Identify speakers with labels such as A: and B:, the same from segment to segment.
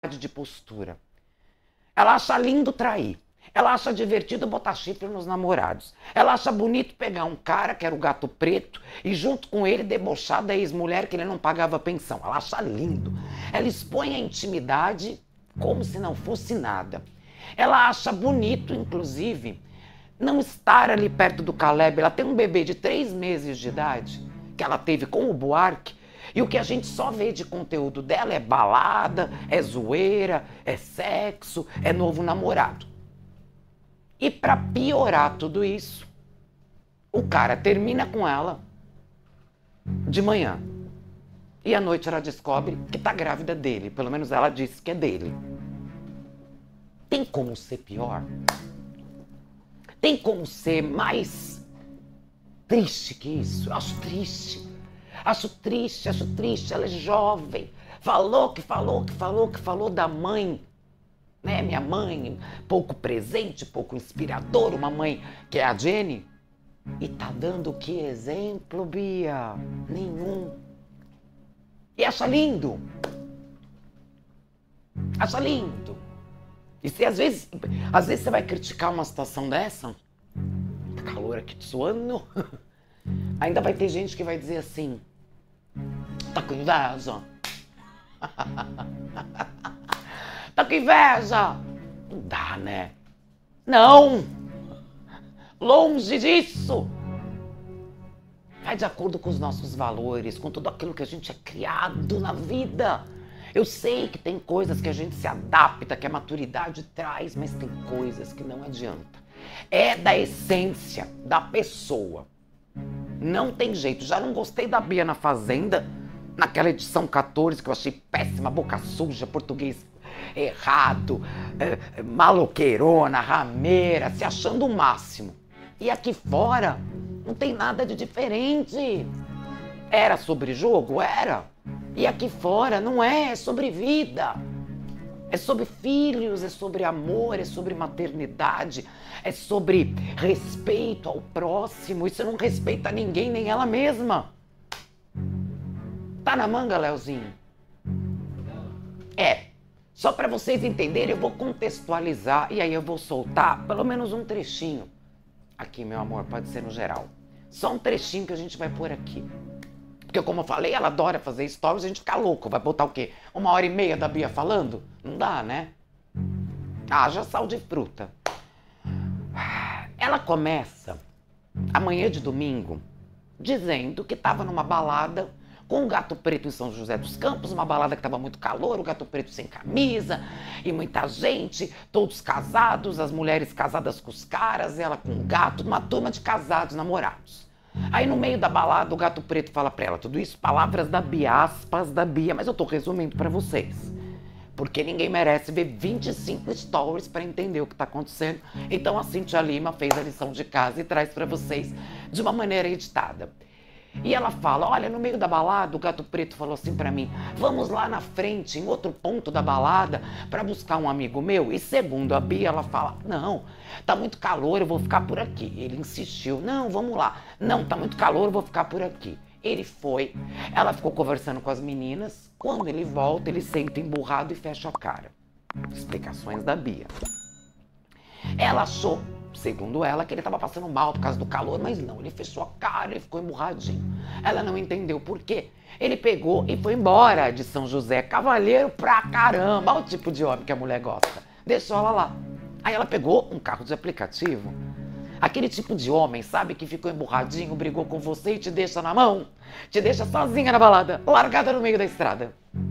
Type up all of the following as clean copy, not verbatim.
A: de postura. Ela acha lindo trair. Ela acha divertido botar chifre nos namorados. Ela acha bonito pegar um cara, que era o Gato Preto, e junto com ele debochar da ex-mulher que ele não pagava pensão. Ela acha lindo. Ela expõe a intimidade como se não fosse nada. Ela acha bonito, inclusive, não estar ali perto do Caleb. Ela tem um bebê de 3 meses de idade, que ela teve com o Buarque, e o que a gente só vê de conteúdo dela é balada, é zoeira, é sexo, é novo namorado. E pra piorar tudo isso, o cara termina com ela de manhã. E à noite ela descobre que tá grávida dele. Pelo menos ela disse que é dele. Tem como ser pior? Tem como ser mais triste que isso? Eu acho triste. Acho triste, acho triste. Ela é jovem. Falou da mãe. Né? Minha mãe, pouco presente, pouco inspiradora, uma mãe que é a Jenny. E tá dando que exemplo, Bia? Nenhum. E acha lindo. Acha lindo. E se às vezes você vai criticar uma situação dessa, tá calor aqui suando, ainda vai ter gente que vai dizer assim, tá com inveja? Tá com inveja? Não dá, né? Não! Longe disso! Vai de acordo com os nossos valores, com tudo aquilo que a gente é criado na vida. Eu sei que tem coisas que a gente se adapta, que a maturidade traz, mas tem coisas que não adianta. É da essência da pessoa. Não tem jeito. Já não gostei da Bia na Fazenda, naquela edição 14, que eu achei péssima, boca suja, português errado, maloqueirona, rameira, se achando o máximo. E aqui fora não tem nada de diferente. Era sobre jogo? Era. E aqui fora não é, é sobre vida. É sobre filhos, é sobre amor, é sobre maternidade, é sobre respeito ao próximo. E você não respeita ninguém, nem ela mesma. Tá na manga, Leozinho? É. Só para vocês entenderem, eu vou contextualizar e aí eu vou soltar pelo menos um trechinho. Aqui, meu amor, pode ser no geral. Só um trechinho que a gente vai pôr aqui. Porque, como eu falei, ela adora fazer stories, a gente fica louco. Vai botar o quê? 1h30 da Bia falando? Não dá, né? Haja sal de fruta. Ela começa, amanhã de domingo, dizendo que estava numa balada com o Gato Preto em São José dos Campos, uma balada que estava muito calor, o Gato Preto sem camisa, e muita gente, todos casados, as mulheres casadas com os caras, ela com o gato, uma turma de casados, namorados. Aí no meio da balada o Gato Preto fala pra ela, tudo isso palavras da Bia, aspas da Bia, mas eu tô resumindo pra vocês. Porque ninguém merece ver 25 stories pra entender o que tá acontecendo. Então a Cintia Lima fez a lição de casa e traz pra vocês de uma maneira editada. E ela fala, olha, no meio da balada, o Gato Preto falou assim pra mim, vamos lá na frente, em outro ponto da balada, pra buscar um amigo meu. E segundo a Bia, ela fala, não, tá muito calor, eu vou ficar por aqui. Ele insistiu, não, vamos lá. Não, tá muito calor, eu vou ficar por aqui. Ele foi, ela ficou conversando com as meninas, quando ele volta, ele senta emburrado e fecha a cara. Explicações da Bia. Ela achou, segundo ela, que ele estava passando mal por causa do calor, mas não, ele fechou a cara e ficou emburradinho. Ela não entendeu por quê. Ele pegou e foi embora de São José, cavalheiro pra caramba, olha o tipo de homem que a mulher gosta. Deixou ela lá. Aí ela pegou um carro de aplicativo, aquele tipo de homem, sabe, que ficou emburradinho, brigou com você e te deixa na mão, te deixa sozinha na balada, largada no meio da estrada.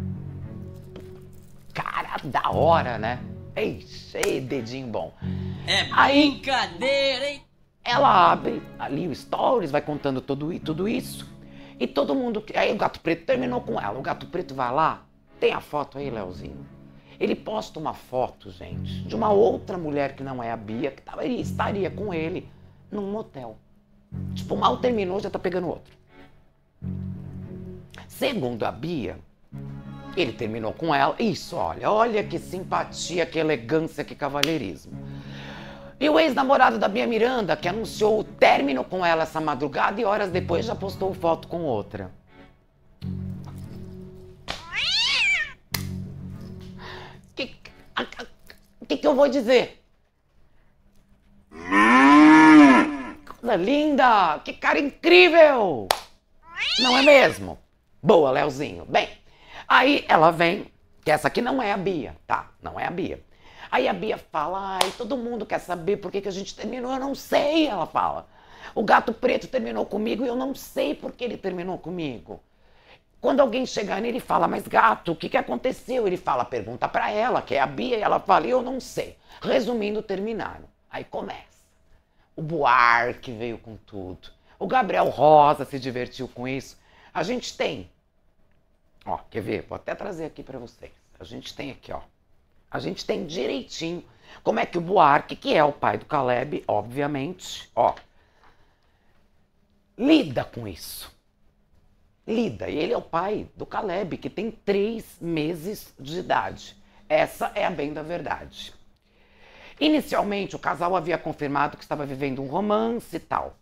A: Cara, da hora, né? Ei, dedinho bom.
B: É brincadeira, hein?
A: Ela abre ali o stories, vai contando tudo isso. E todo mundo... Aí o Gato Preto terminou com ela. O Gato Preto vai lá, tem a foto aí, Leozinho. Ele posta uma foto, gente, de uma outra mulher que não é a Bia, que estaria com ele num motel. Tipo, mal terminou, já tá pegando outro. Segundo a Bia, ele terminou com ela. Isso, olha que simpatia, que elegância, que cavalheirismo. E o ex-namorado da Bia Miranda, que anunciou o término com ela essa madrugada e horas depois já postou foto com outra. O que eu vou dizer? Coisa linda! Que cara incrível! Não é mesmo? Boa, Leozinho. Bem, aí ela vem, que essa aqui não é a Bia, tá? Não é a Bia. Aí a Bia fala, ai, todo mundo quer saber por que a gente terminou. Eu não sei, ela fala. O gato preto terminou comigo e eu não sei por que ele terminou comigo. Quando alguém chegar nele e fala, mas gato, o que aconteceu? Ele fala, pergunta pra ela, que é a Bia, e ela fala, eu não sei. Resumindo, terminaram. Aí começa. O Buarque veio com tudo. O Gabriel Rosa se divertiu com isso. A gente tem, ó, quer ver? Vou até trazer aqui pra vocês. A gente tem aqui, ó. A gente tem direitinho como é que o Buarque, que é o pai do Caleb, obviamente, ó, lida com isso. Lida. E ele é o pai do Caleb, que tem 3 meses de idade. Essa é a bem da verdade. Inicialmente, o casal havia confirmado que estava vivendo um romance e tal.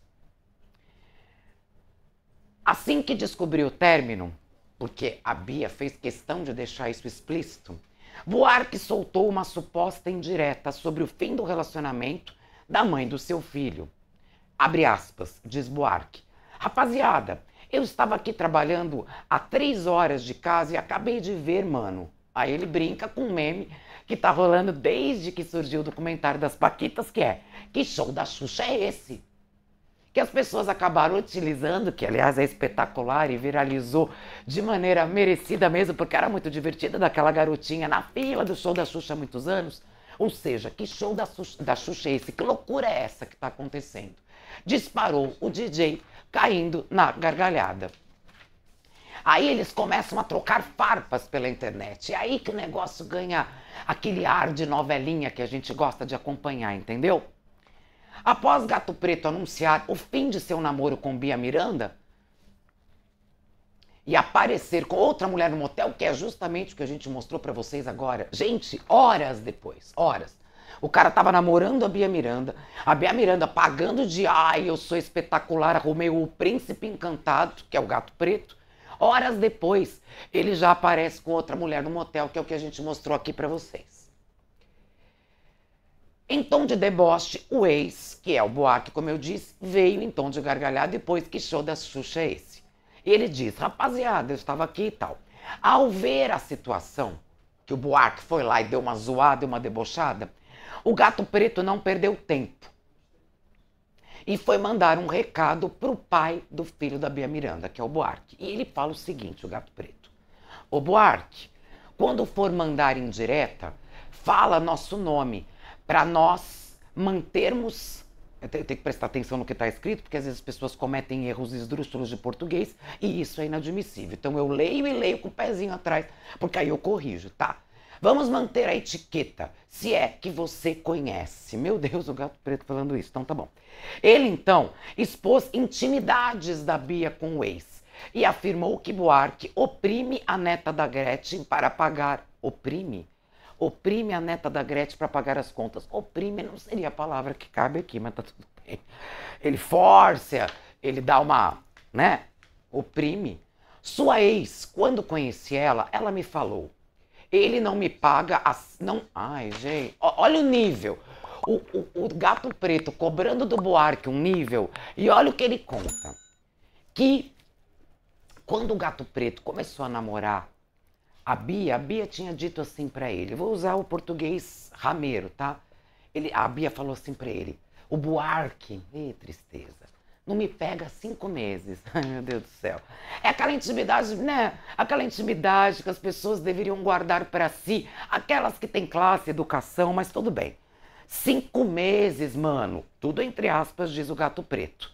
A: Assim que descobriu o término, porque a Bia fez questão de deixar isso explícito, Buarque soltou uma suposta indireta sobre o fim do relacionamento da mãe do seu filho. Abre aspas, diz Buarque. Rapaziada, eu estava aqui trabalhando há 3 horas de casa e acabei de ver, mano. Aí ele brinca com um meme que tá rolando desde que surgiu o documentário das Paquitas, que é, que show da Xuxa é esse? Que as pessoas acabaram utilizando, que aliás é espetacular e viralizou de maneira merecida mesmo, porque era muito divertida daquela garotinha na fila do show da Xuxa há muitos anos. Ou seja, que show da Xuxa é esse? Que loucura é essa que está acontecendo? Disparou o DJ caindo na gargalhada. Aí eles começam a trocar farpas pela internet. É aí que o negócio ganha aquele ar de novelinha que a gente gosta de acompanhar, entendeu? Após Gato Preto anunciar o fim de seu namoro com Bia Miranda e aparecer com outra mulher no motel, que é justamente o que a gente mostrou pra vocês agora. Gente, horas depois, horas. O cara tava namorando a Bia Miranda pagando de ai, eu sou espetacular, arrumei o príncipe encantado, que é o Gato Preto. Horas depois, ele já aparece com outra mulher no motel, que é o que a gente mostrou aqui pra vocês. Em tom de deboche, o ex, que é o Buarque, como eu disse, veio em tom de gargalhada depois que show da Xuxa é esse. Ele diz, rapaziada, eu estava aqui e tal. Ao ver a situação, que o Buarque foi lá e deu uma zoada, deu uma debochada, o Gato Preto não perdeu tempo. E foi mandar um recado pro pai do filho da Bia Miranda, que é o Buarque. E ele fala o seguinte, o Gato Preto. Ô Buarque, quando for mandar indireta, fala nosso nome, para nós mantermos... Eu tenho que prestar atenção no que está escrito, porque às vezes as pessoas cometem erros esdrúxulos de português e isso é inadmissível. Então eu leio e leio com o pezinho atrás, porque aí eu corrijo, tá? Vamos manter a etiqueta, se é que você conhece. Meu Deus, o Gato Preto falando isso, então tá bom. Ele, então, expôs intimidades da Bia com o ex e afirmou que Buarque oprime a neta da Gretchen para pagar... Oprime? Oprime a neta da Gretchen para pagar as contas. Oprime não seria a palavra que cabe aqui, mas tá tudo bem. Ele força, ele dá uma, né? Oprime. Sua ex, quando conheci ela, ela me falou. Ele não me paga as... Não... Ai, gente, olha o nível. O Gato Preto cobrando do Buarque um nível. E olha o que ele conta. Que quando o Gato Preto começou a namorar a Bia tinha dito assim pra ele, vou usar o português rameiro, tá? A Bia falou assim pra ele, o Buarque, tristeza, não me pega há 5 meses. Ai, meu Deus do céu. É aquela intimidade, né? Aquela intimidade que as pessoas deveriam guardar pra si, aquelas que têm classe, educação, mas tudo bem. 5 meses, mano, tudo entre aspas, diz o Gato Preto.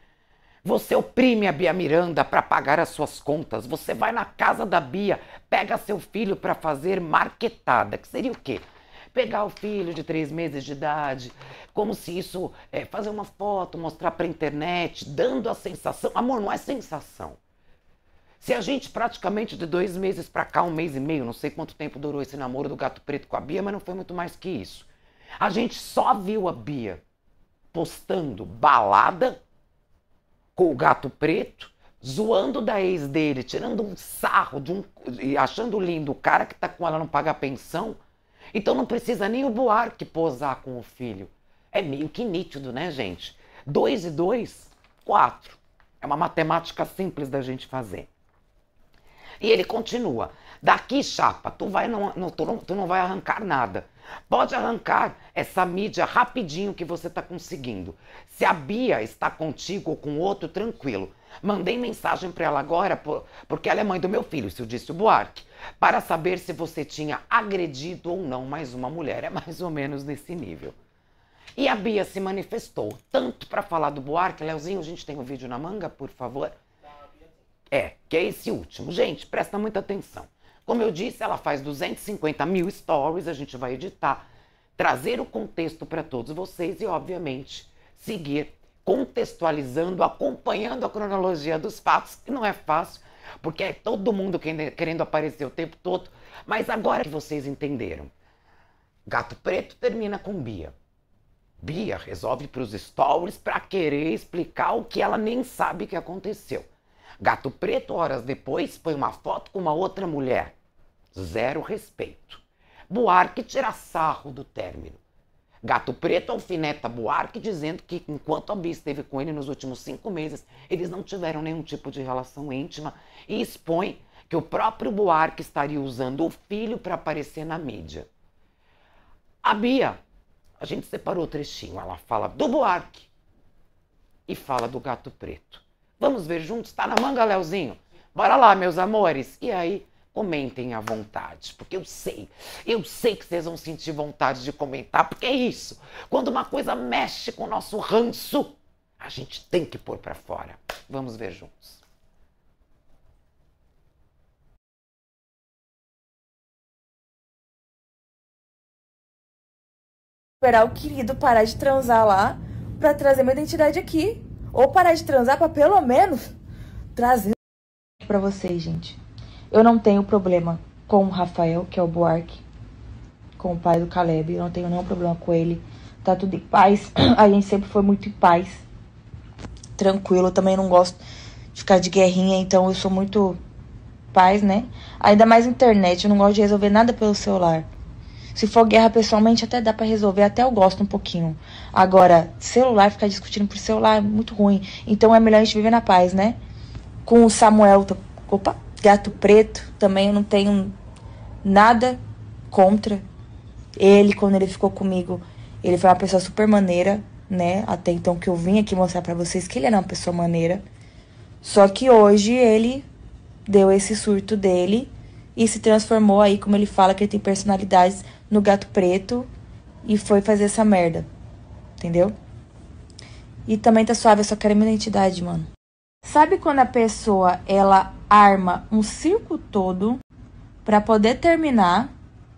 A: Você oprime a Bia Miranda para pagar as suas contas. Você vai na casa da Bia, pega seu filho para fazer marquetada. Que seria o quê? Pegar o filho de 3 meses de idade, como se isso fazer uma foto, mostrar para a internet, dando a sensação. Amor, não é sensação. Se a gente praticamente de 2 meses para cá, 1 mês e meio, não sei quanto tempo durou esse namoro do Gato Preto com a Bia, mas não foi muito mais que isso. A gente só viu a Bia postando balada com o Gato Preto, zoando da ex dele, tirando um sarro e achando lindo o cara que tá com ela não paga a pensão. Então não precisa nem o Buarque posar com o filho. É meio que nítido, né, gente? 2 e 2, 4. É uma matemática simples da gente fazer. E ele continua. Daqui, chapa, tu não vai arrancar nada. Pode arrancar essa mídia rapidinho que você está conseguindo. Se a Bia está contigo ou com outro, tranquilo. Mandei mensagem para ela agora, porque ela é mãe do meu filho, isso disse o Buarque, para saber se você tinha agredido ou não mais uma mulher. É mais ou menos nesse nível. E a Bia se manifestou, tanto para falar do Buarque. Leozinho, a gente tem um vídeo na manga, por favor? Que é esse último. Gente, presta muita atenção. Como eu disse, ela faz 250 mil stories, a gente vai editar, trazer o contexto para todos vocês e, obviamente, seguir contextualizando, acompanhando a cronologia dos fatos, que não é fácil, porque é todo mundo querendo aparecer o tempo todo. Mas agora que vocês entenderam, Gato Preto termina com Bia. Bia resolve para os stories para querer explicar o que ela nem sabe que aconteceu. Gato Preto, horas depois, põe uma foto com uma outra mulher. Zero respeito. Buarque tira sarro do término. Gato Preto alfineta Buarque dizendo que enquanto a Bia esteve com ele nos últimos 5 meses, eles não tiveram nenhum tipo de relação íntima e expõe que o próprio Buarque estaria usando o filho para aparecer na mídia. A Bia, a gente separou o trechinho, ela fala do Buarque e fala do Gato Preto. Vamos ver juntos? Tá na manga, Leozinho? Bora lá, meus amores. E aí, comentem à vontade, porque eu sei que vocês vão sentir vontade de comentar, porque é isso. Quando uma coisa mexe com o nosso ranço, a gente tem que pôr pra fora. Vamos ver juntos.
C: Esperar o querido parar de transar lá pra trazer minha identidade aqui. Ou parar de transar pra pelo menos trazer pra vocês, gente. Eu não tenho problema com o Rafael, que é o Buarque, com o pai do Caleb. Eu não tenho nenhum problema com ele. Tá tudo em paz. A gente sempre foi muito em paz. Tranquilo. Eu também não gosto de ficar de guerrinha, então eu sou muito paz, né? Ainda mais internet. Eu não gosto de resolver nada pelo celular. Se for guerra pessoalmente, até dá pra resolver, até eu gosto um pouquinho. Agora, celular, ficar discutindo por celular é muito ruim. Então é melhor a gente viver na paz, né? Com o Samuel, opa, Gato Preto, também eu não tenho nada contra ele. Quando ele ficou comigo, ele foi uma pessoa super maneira, né? Até então que eu vim aqui mostrar pra vocês que ele era uma pessoa maneira. Só que hoje ele deu esse surto dele e se transformou aí, como ele fala, que ele tem personalidades, no Gato Preto e foi fazer essa merda, entendeu? E também tá suave, eu só quero minha identidade, mano. Sabe quando a pessoa, ela arma um circo todo pra poder terminar,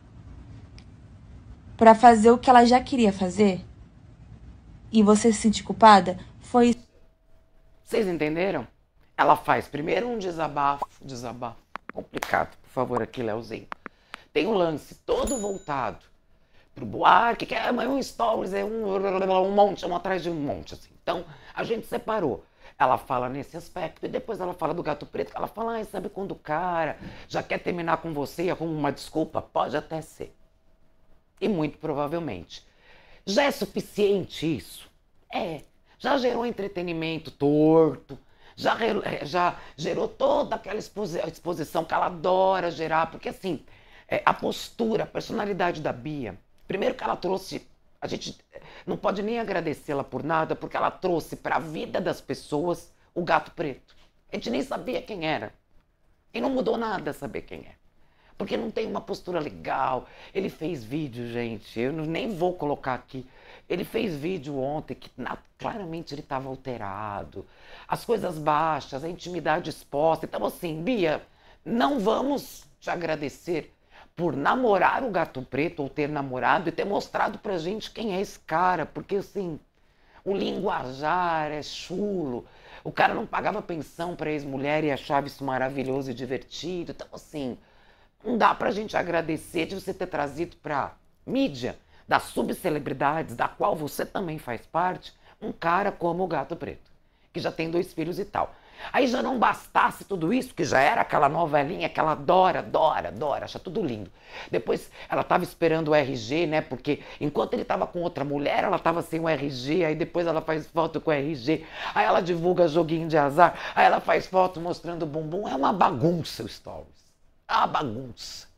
C: pra fazer o que ela já queria fazer? E você se sentir culpada? Foi isso.
A: Vocês entenderam? Ela faz primeiro um desabafo complicado, por favor, aqui, Leozinho. Tem um lance todo voltado pro Buarque, que é um stories, é um monte, um atrás de um monte, assim. Então, a gente separou. Ela fala nesse aspecto e depois ela fala do Gato Preto, que ela fala, ai, sabe quando o cara já quer terminar com você e arruma uma desculpa? Pode até ser. E muito provavelmente. Já é suficiente isso? É. Já gerou entretenimento torto, já gerou toda aquela exposição que ela adora gerar, porque assim, a postura, a personalidade da Bia, primeiro que ela trouxe, a gente não pode nem agradecê-la por nada, porque ela trouxe para a vida das pessoas o Gato Preto. A gente nem sabia quem era. E não mudou nada saber quem é. Porque não tem uma postura legal. Ele fez vídeo, gente, eu nem vou colocar aqui. Ele fez vídeo ontem que claramente ele estava alterado. As coisas baixas, a intimidade exposta. Então assim, Bia, não vamos te agradecer por namorar o Gato Preto ou ter namorado e ter mostrado pra gente quem é esse cara. Porque assim, o linguajar é chulo. O cara não pagava pensão pra ex-mulher e achava isso maravilhoso e divertido. Então assim, não dá pra gente agradecer de você ter trazido pra mídia das subcelebridades, da qual você também faz parte, um cara como o Gato Preto, que já tem 2 filhos e tal. Aí já não bastasse tudo isso, que já era aquela novelinha que ela adora, acha tudo lindo. Depois ela estava esperando o RG, né? Porque enquanto ele estava com outra mulher, ela estava sem o RG, aí depois ela faz foto com o RG, aí ela divulga joguinho de azar, aí ela faz foto mostrando o bumbum. É uma bagunça o Stories. É uma bagunça.